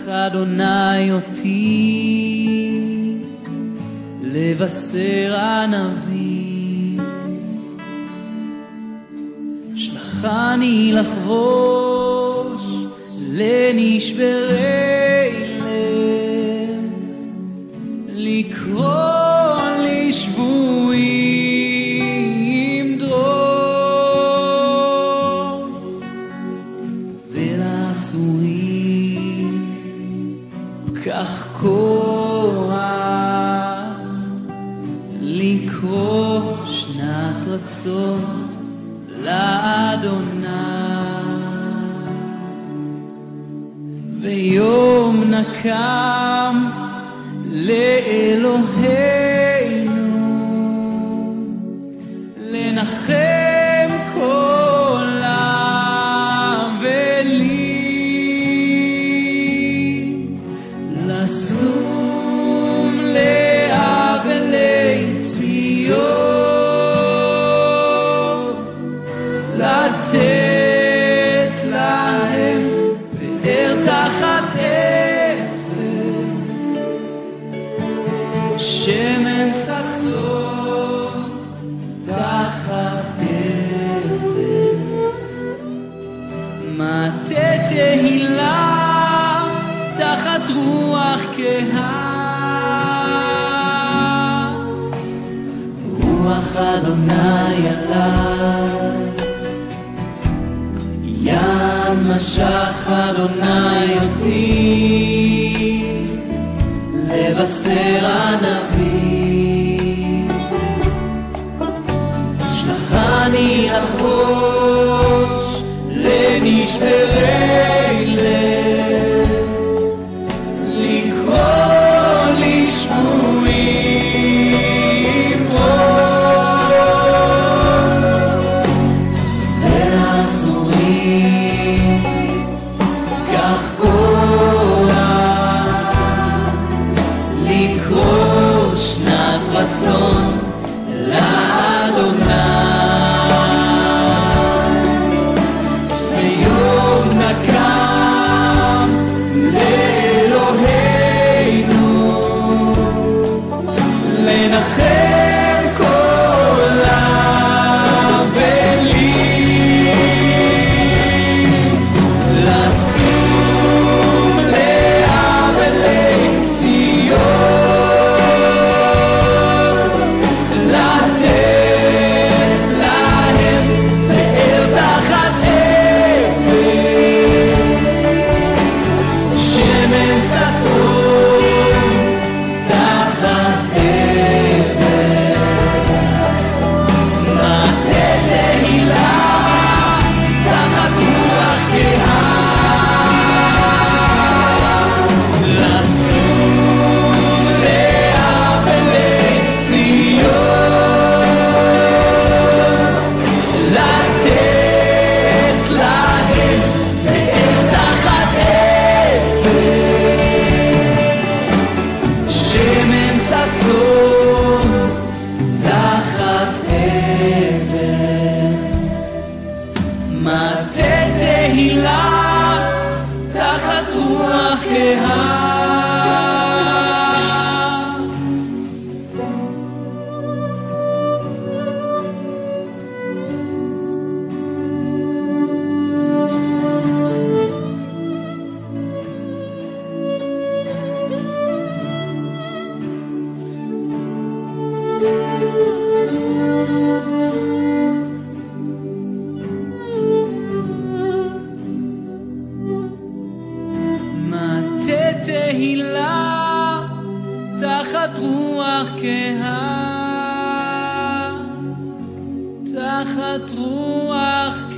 אדוני אותי לבשר הנביא, שלחני לחבוש לנשברי לב, לקרוא לשבויים דרור, ולאסורים פקח כוח, לקרוא שנת רצון לאדוני. ויום נקם לאלוהינו, לנחם כל האבלים, לשום לאבלי ציון, לתת להם פאר תחת אפר, שמן ששון תחת אבן, מטה תהילה תחת רוח כהה. רוח אדוני עליי, ים משך אדוני אותי לבשר הנביא, שלחני לחבוש לנשברי לב, לקרוא לשבויים דרור, ולאסורים פקח כוח, לקרוא שנת רצון לאדוני. ויום נקם לאלוהינו, לנחם כל האבלים, לשום לאבלי ציון, לתת להם פאר תחת אפר, שמן ששון תחת אבן, מטה תהילה תחת רוח כהה, לשום לאבלי ציון, לתת להם פאר תחת אפר, שמן ששון תחת אבן, מטה תהילה תחת רוח כהה. מטה תהילה תחת רוח כהה, תחת רוח